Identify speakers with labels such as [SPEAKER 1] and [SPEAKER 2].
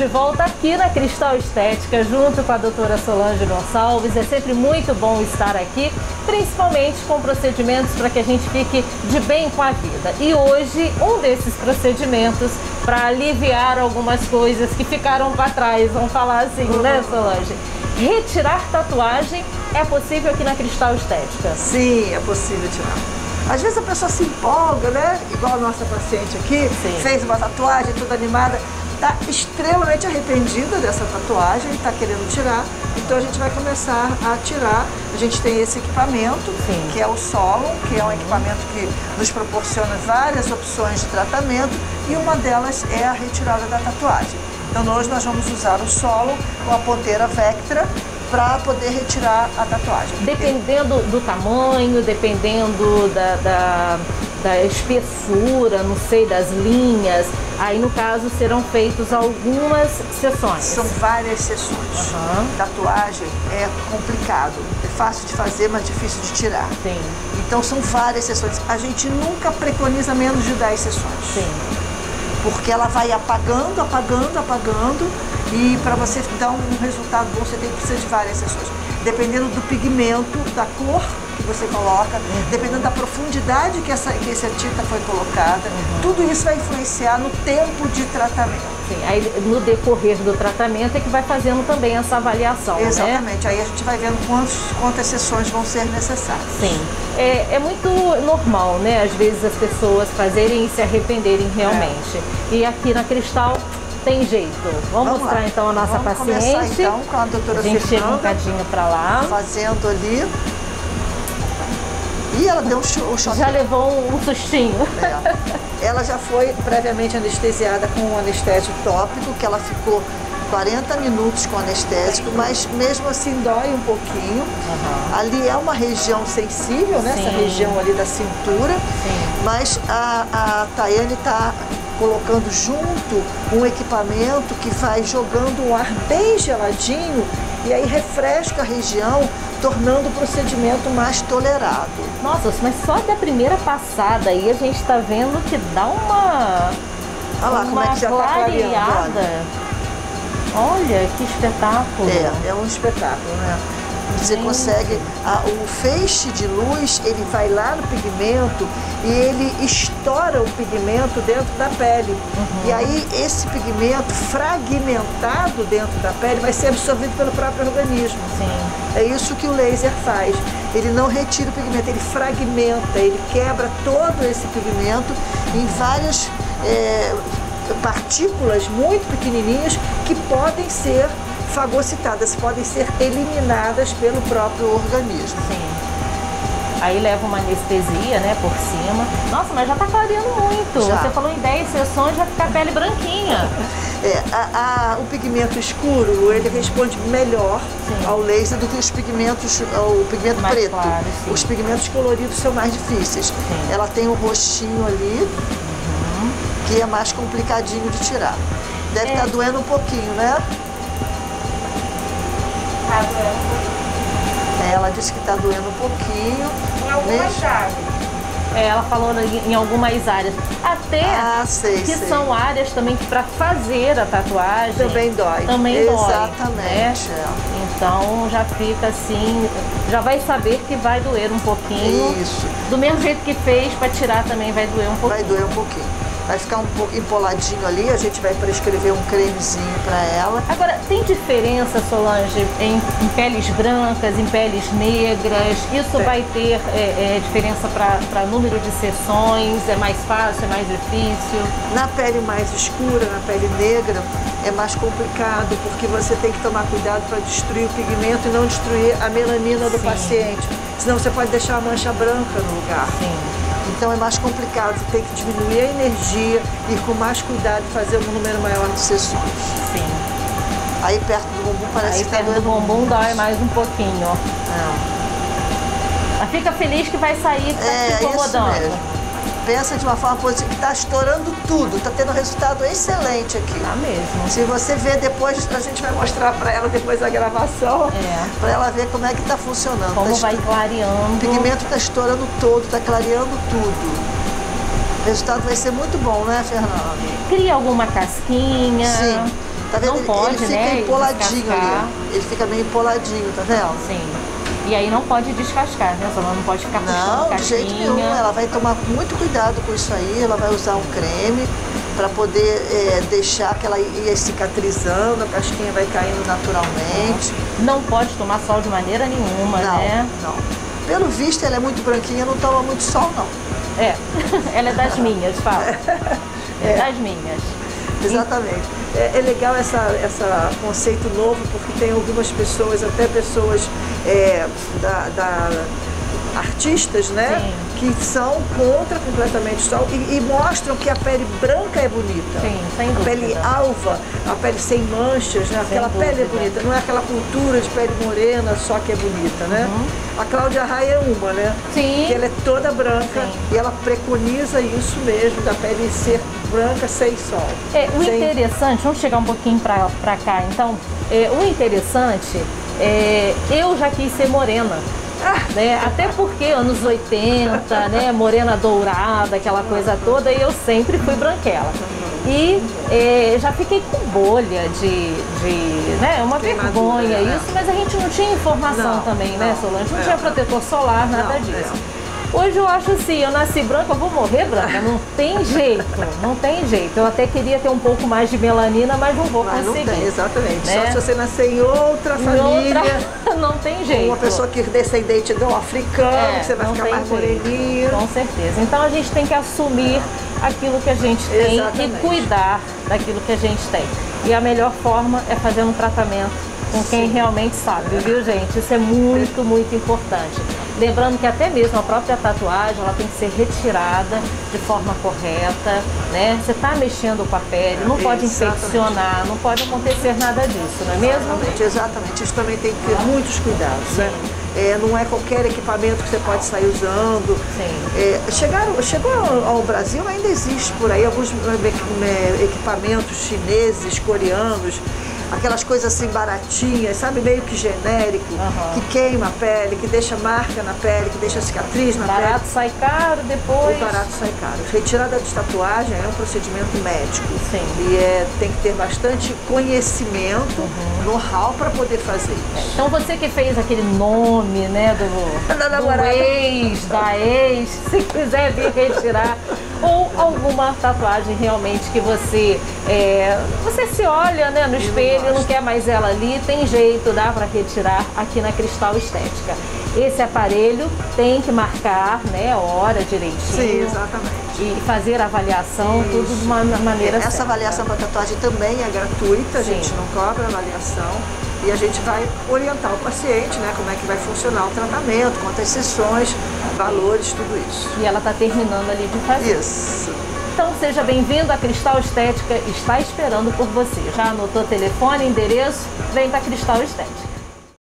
[SPEAKER 1] de volta aqui na Cristal Estética, junto com a doutora Solange Gonçalves. É sempre muito bom estar aqui, principalmente com procedimentos para que a gente fique de bem com a vida. E hoje, um desses procedimentos para aliviar algumas coisas que ficaram para trás, vamos falar assim, né, Solange? Retirar tatuagem é possível aqui na Cristal Estética?
[SPEAKER 2] Sim, é possível tirar. Às vezes a pessoa se empolga, né? Igual a nossa paciente aqui, fez uma tatuagem toda animada, está extremamente arrependida dessa tatuagem, está querendo tirar, então a gente vai começar a tirar. A gente tem esse equipamento, que é o Solon, que é um equipamento que nos proporciona várias opções de tratamento e uma delas é a retirada da tatuagem. Então hoje nós vamos usar o Solon com a ponteira Vectra para poder retirar a tatuagem.
[SPEAKER 1] Dependendo do tamanho, dependendo da espessura, não sei, das linhas, aí no caso serão feitas algumas sessões.
[SPEAKER 2] São várias sessões. Tatuagem é complicado, é fácil de fazer, mas difícil de tirar.
[SPEAKER 1] Sim.
[SPEAKER 2] Então são várias sessões. A gente nunca preconiza menos de 10 sessões.
[SPEAKER 1] Sim.
[SPEAKER 2] Porque ela vai apagando, apagando, apagando, e para você dar um resultado bom, você precisa de várias sessões. Dependendo do pigmento, da cor que você coloca, dependendo da profundidade que essa tinta foi colocada, tudo isso vai influenciar no tempo de tratamento.
[SPEAKER 1] Sim, aí no decorrer do tratamento é que vai fazendo também essa avaliação,
[SPEAKER 2] exatamente,
[SPEAKER 1] né?
[SPEAKER 2] Aí a gente vai vendo quantas sessões vão ser necessárias.
[SPEAKER 1] Sim, é muito normal, né, às vezes as pessoas fazerem e se arrependerem realmente. E aqui na Cristal tem jeito. Vamos mostrar lá. Então a nossa paciente.
[SPEAKER 2] Vamos começar então com a doutora Fernanda.
[SPEAKER 1] A gente chega um bocadinho para lá.
[SPEAKER 2] Fazendo ali. E ela deu um choque.
[SPEAKER 1] Já levou um sustinho.
[SPEAKER 2] Ela já foi previamente anestesiada com um anestésico tópico, que ela ficou 40 minutos com anestésico, mas mesmo assim dói um pouquinho. Ali é uma região sensível, né? Essa região ali da cintura. Mas a Tayane está colocando junto um equipamento que vai jogando um ar bem geladinho e aí refresca a região, tornando o procedimento mais tolerado.
[SPEAKER 1] Nossa, mas só da primeira passada aí a gente está vendo que dá uma
[SPEAKER 2] como é que já tá clareando.
[SPEAKER 1] Olha que espetáculo.
[SPEAKER 2] É um espetáculo, né? Você consegue, o feixe de luz, ele vai lá no pigmento e ele estoura o pigmento dentro da pele. E aí esse pigmento fragmentado dentro da pele vai ser absorvido pelo próprio organismo. É isso que o laser faz. Ele não retira o pigmento, ele fragmenta, ele quebra todo esse pigmento em várias partículas muito pequenininhas que podem ser fagocitadas, podem ser eliminadas pelo próprio organismo.
[SPEAKER 1] Aí leva uma anestesia, né, por cima. Nossa, mas já tá clareando muito. Já. Você falou em 10 sessões, vai ficar a pele branquinha.
[SPEAKER 2] O pigmento escuro, ele responde melhor ao laser do que os pigmentos, o pigmento mais preto. Claro, os pigmentos coloridos são mais difíceis. Ela tem um rostinho ali, que é mais complicadinho de tirar. Deve estar doendo um pouquinho, né? Ela disse que está doendo um pouquinho.
[SPEAKER 3] Em algumas áreas.
[SPEAKER 1] Ela falou em algumas áreas. Até que são áreas também que para fazer a tatuagem
[SPEAKER 2] também dói. Exatamente.
[SPEAKER 1] Né? Então já fica assim, já vai saber que vai doer um pouquinho.
[SPEAKER 2] Isso.
[SPEAKER 1] Do mesmo jeito que fez, para tirar também vai doer um pouquinho.
[SPEAKER 2] Vai doer um pouquinho. Vai ficar um pouco empoladinho ali, a gente vai prescrever um cremezinho para ela.
[SPEAKER 1] Agora, tem diferença, Solange, em peles brancas, em peles negras? Isso vai ter diferença para número de sessões? É mais fácil, é mais difícil?
[SPEAKER 2] Na pele mais escura, na pele negra, é mais complicado, porque você tem que tomar cuidado para destruir o pigmento e não destruir a melanina do paciente. Senão você pode deixar a mancha branca no lugar. Então é mais complicado, você tem que diminuir a energia e com mais cuidado fazer um número maior de sessões. Aí perto do bumbum parece que tá doendo.
[SPEAKER 1] Perto do bumbum dói mais um pouquinho, ó. Mas fica feliz que vai sair, que tá te incomodando.
[SPEAKER 2] Isso mesmo. Pensa de uma forma positiva, que está estourando tudo, está tendo um resultado excelente aqui.
[SPEAKER 1] Tá mesmo.
[SPEAKER 2] Se você ver depois, a gente vai mostrar para ela depois da gravação, para ela ver como é que está funcionando.
[SPEAKER 1] Como vai clareando.
[SPEAKER 2] O pigmento está estourando todo, está clareando tudo. O resultado vai ser muito bom, né, Fernanda?
[SPEAKER 1] Cria alguma casquinha?
[SPEAKER 2] Sim. Tá vendo?
[SPEAKER 1] Não pode,
[SPEAKER 2] ele fica
[SPEAKER 1] né,
[SPEAKER 2] empoladinho
[SPEAKER 1] descascar.
[SPEAKER 2] ali. Ele fica meio empoladinho, tá vendo?
[SPEAKER 1] Sim. E aí não pode descascar, né? Ela não pode ficar puxando
[SPEAKER 2] Não, de jeito
[SPEAKER 1] casquinha.
[SPEAKER 2] nenhum. Ela vai tomar muito cuidado com isso aí. Ela vai usar um creme para poder deixar que ela ia cicatrizando, a casquinha vai caindo naturalmente.
[SPEAKER 1] Não pode tomar sol de maneira nenhuma,
[SPEAKER 2] Não,
[SPEAKER 1] né?
[SPEAKER 2] não. Pelo visto, ela é muito branquinha, não toma muito sol, não.
[SPEAKER 1] É, ela é das minhas, fala. É das minhas.
[SPEAKER 2] Exatamente. É legal esse conceito novo, porque tem algumas pessoas, até pessoas artistas, né?
[SPEAKER 1] Sim.
[SPEAKER 2] Que são contra completamente o sol e mostram que a pele branca é bonita.
[SPEAKER 1] Sim, sem dúvida.
[SPEAKER 2] A pele alva, a pele sem manchas, né? Aquela pele é bonita, não é aquela cultura de pele morena só que é bonita, né? A Cláudia Raia é uma, né?
[SPEAKER 1] Sim.
[SPEAKER 2] Que ela é toda branca.
[SPEAKER 1] Sim.
[SPEAKER 2] E ela preconiza isso mesmo, da pele ser branca sem sol.
[SPEAKER 1] O interessante, vamos chegar um pouquinho pra cá, então, o interessante eu já quis ser morena. Né? Até porque anos 80, né? Morena dourada, aquela coisa toda, e eu sempre fui branquela. E já fiquei com bolha né? Uma vergonha isso, mas a gente não tinha informação também, né, Solange? Não tinha protetor solar, nada disso. Hoje eu acho assim, eu nasci branca, eu vou morrer branca, não tem jeito, não tem jeito. Eu até queria ter um pouco mais de melanina, mas não vou conseguir.
[SPEAKER 2] Não tem, exatamente.
[SPEAKER 1] Né?
[SPEAKER 2] Só se você nascer em outra família.
[SPEAKER 1] Não tem jeito.
[SPEAKER 2] Uma pessoa que é descendente de um africano, que você vai ficar mais moreninho.
[SPEAKER 1] Com certeza. Então a gente tem que assumir aquilo que a gente tem e cuidar daquilo que a gente tem. E a melhor forma é fazer um tratamento com quem realmente sabe, viu, gente? Isso é muito, muito importante. Lembrando que até mesmo a própria tatuagem, ela tem que ser retirada de forma correta, né? Você está mexendo com a pele, não pode infeccionar, não pode acontecer nada disso, não é mesmo?
[SPEAKER 2] Exatamente. Isso também tem que ter muitos cuidados, né? Não é qualquer equipamento que você pode sair usando. Chegou ao Brasil, ainda existe por aí alguns equipamentos chineses, coreanos, aquelas coisas assim baratinhas, sabe, meio que genérico, que queima a pele, que deixa marca na pele, que deixa cicatriz na pele.
[SPEAKER 1] Barato sai caro depois.
[SPEAKER 2] O barato sai caro. Retirada de tatuagem é um procedimento médico.
[SPEAKER 1] Sim.
[SPEAKER 2] E tem que ter bastante conhecimento, know-how para poder fazer isso.
[SPEAKER 1] Então você que fez aquele nome, né, do ex, da ex, se quiser vir retirar, ou alguma tatuagem realmente que você se olha, né, no espelho, não quer mais ela ali, tem jeito, dá para retirar aqui na Cristal Estética. Esse aparelho tem que marcar, né, hora direitinho.
[SPEAKER 2] Sim, exatamente.
[SPEAKER 1] E fazer a avaliação, tudo de uma maneira certa.
[SPEAKER 2] Essa avaliação para tatuagem também é gratuita, a gente não cobra avaliação. E a gente vai orientar o paciente, né, como é que vai funcionar o tratamento, quantas sessões, valores, tudo isso.
[SPEAKER 1] E ela está terminando ali de fazer.
[SPEAKER 2] Isso.
[SPEAKER 1] Então seja bem-vindo, a Cristal Estética está esperando por você. Já anotou telefone, endereço? Vem para Cristal Estética.